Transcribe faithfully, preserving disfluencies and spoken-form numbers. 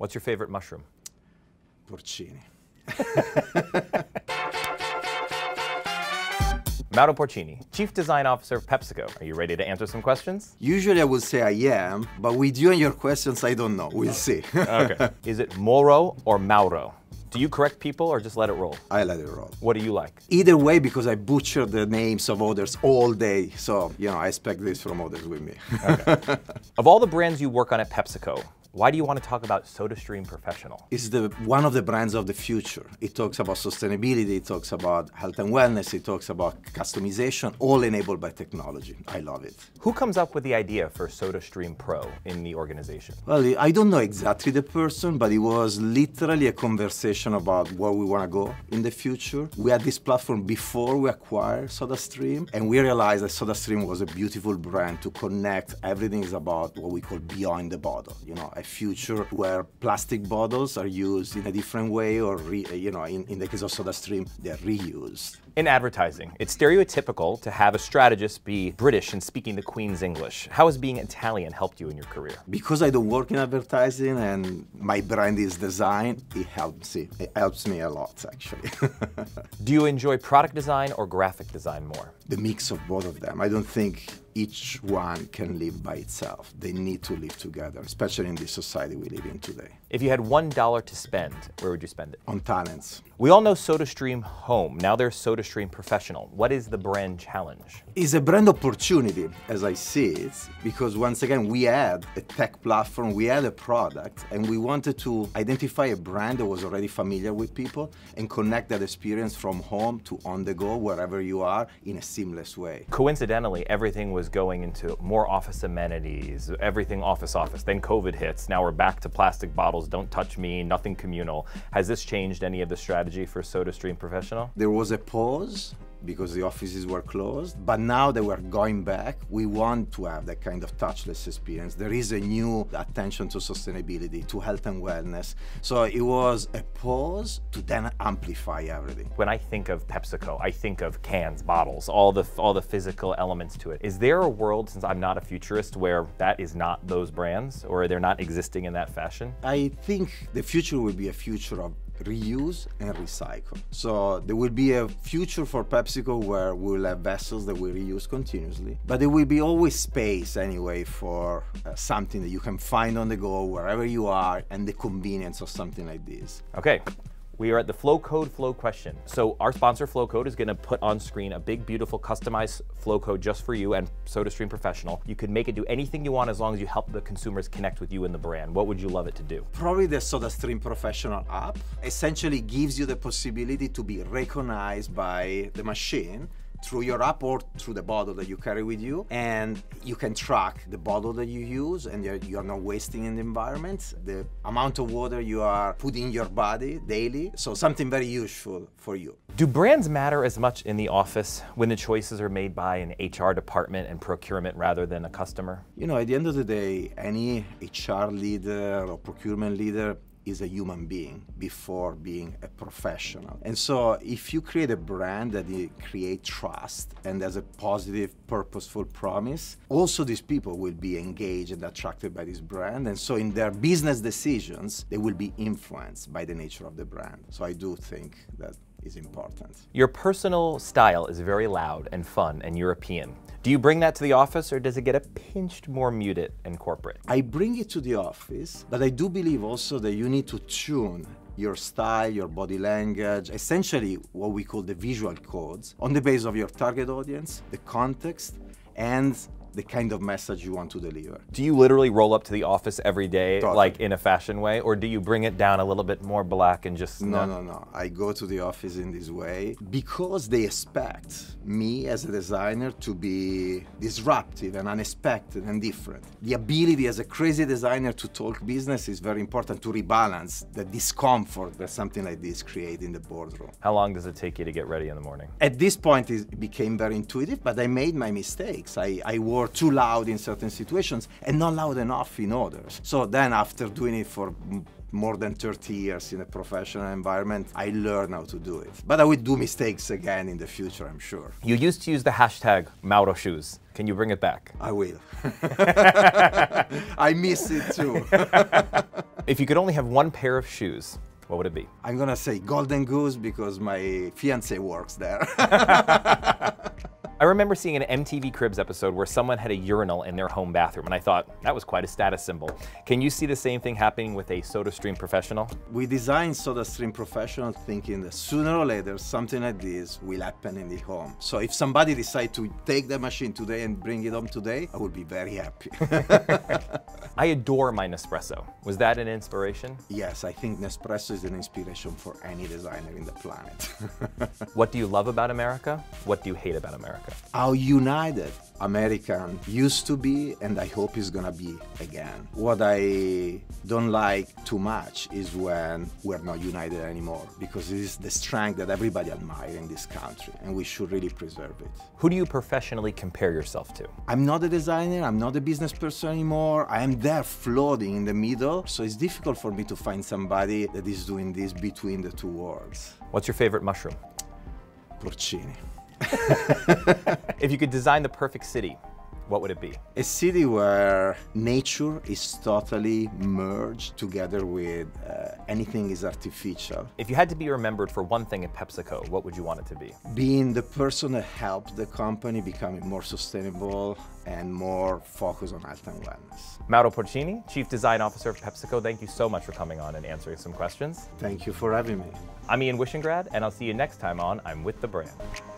What's your favorite mushroom? Porcini. Mauro Porcini, Chief Design Officer of PepsiCo. Are you ready to answer some questions? Usually I would say I am, but with you and your questions, I don't know. We'll see. Okay. Is it Moro or Mauro? Do you correct people or just let it roll? I let it roll. What do you like? Either way, because I butcher the names of others all day. So, you know, I expect this from others with me. Okay. Of all the brands you work on at PepsiCo, why do you want to talk about SodaStream Professional? It's the, one of the brands of the future. It talks about sustainability, it talks about health and wellness, it talks about customization, all enabled by technology. I love it. Who comes up with the idea for SodaStream Pro in the organization? Well, I don't know exactly the person, but it was literally a conversation about where we want to go in the future. We had this platform before we acquired SodaStream, and we realized that SodaStream was a beautiful brand to connect. Everything is about what we call beyond the bottle, you know, a future where plastic bottles are used in a different way, or, re, you know, in, in the case of SodaStream, they're reused. In advertising, it's stereotypical to have a strategist be British and speaking the Queen's English. How has being Italian helped you in your career? Because I don't work in advertising and my brand is design, it helps me. It helps me a lot, actually. Do you enjoy product design or graphic design more? The mix of both of them. I don't think each one can live by itself. They need to live together, especially in this society we live in today. If you had one dollar to spend, where would you spend it? On talents. We all know SodaStream Home. Now there's SodaStream Professional. What is the brand challenge? It's a brand opportunity, as I see it, because once again, we had a tech platform, we had a product, and we wanted to identify a brand that was already familiar with people and connect that experience from home to on the go, wherever you are, in a seamless way. Coincidentally, everything was going into more office amenities, everything office office. Then COVID hits. Now we're back to plastic bottles, don't touch me, nothing communal. Has this changed any of the strategy for SodaStream Professional? There was a pause because the offices were closed, but now that we're going back, we want to have that kind of touchless experience. There is a new attention to sustainability, to health and wellness. So it was a pause to then amplify everything. When I think of PepsiCo, I think of cans, bottles, all the, all the physical elements to it. Is there a world, since I'm not a futurist, where that is not those brands, or they're not existing in that fashion? I think the future will be a future of reuse and recycle. So there will be a future for PepsiCo where we'll have vessels that we reuse continuously, but there will be always space anyway for uh, something that you can find on the go wherever you are, and the convenience of something like this. Okay. We are at the Flowcode Flow question. So our sponsor Flowcode is going to put on screen a big, beautiful, customized Flowcode just for you and SodaStream Professional. You can make it do anything you want as long as you help the consumers connect with you and the brand. What would you love it to do? Probably the SodaStream Professional app essentially gives you the possibility to be recognized by the machine through your app or through the bottle that you carry with you, and you can track the bottle that you use, and you're, you're not wasting in the environment, the amount of water you are putting in your body daily, so something very useful for you. Do brands matter as much in the office when the choices are made by an H R department and procurement rather than a customer? You know, at the end of the day, any H R leader or procurement leader is a human being before being a professional. And so if you create a brand that creates trust and has a positive, purposeful promise, also these people will be engaged and attracted by this brand. And so in their business decisions, they will be influenced by the nature of the brand. So I do think that is important. Your personal style is very loud and fun and European. Do you bring that to the office, or does it get a pinched more muted and corporate? I bring it to the office, but I do believe also that you need to tune your style, your body language, essentially what we call the visual codes, on the basis of your target audience, the context, and the kind of message you want to deliver. Do you literally roll up to the office every day, Totally. like in a fashion way, or do you bring it down a little bit more black and just... No, no, no. I go to the office in this way because they expect me as a designer to be disruptive and unexpected and different. The ability as a crazy designer to talk business is very important to rebalance the discomfort that something like this creates in the boardroom. How long does it take you to get ready in the morning? At this point, it became very intuitive, but I made my mistakes. I, I worked or too loud in certain situations and not loud enough in others. So then after doing it for more than thirty years in a professional environment, I learned how to do it. But I will do mistakes again in the future, I'm sure. You used to use the hashtag Mauro Shoes. Can you bring it back? I will. I miss it too. If you could only have one pair of shoes, what would it be? I'm gonna say Golden Goose because my fiancé works there. I remember seeing an M T V Cribs episode where someone had a urinal in their home bathroom, and I thought, that was quite a status symbol. Can you see the same thing happening with a SodaStream Professional? We designed SodaStream Professional thinking that sooner or later something like this will happen in the home. So if somebody decides to take the machine today and bring it home today, I would be very happy. I adore my Nespresso. Was that an inspiration? Yes, I think Nespresso is an inspiration for any designer in the planet. What do you love about America? What do you hate about America? How united American used to be, and I hope is gonna be again. What I don't like too much is when we're not united anymore, because it is the strength that everybody admires in this country, and we should really preserve it. Who do you professionally compare yourself to? I'm not a designer, I'm not a business person anymore. I am there floating in the middle, so it's difficult for me to find somebody that is doing this between the two worlds. What's your favorite mushroom? Porcini. If you could design the perfect city, what would it be? A city where nature is totally merged together with uh, anything is artificial. If you had to be remembered for one thing at PepsiCo, what would you want it to be? Being the person that helped the company becoming more sustainable and more focused on health and wellness. Mauro Porcini, Chief Design Officer of PepsiCo, thank you so much for coming on and answering some questions. Thank you for having me. I'm Ian Wishengrad, and I'll see you next time on I'm With the Brand.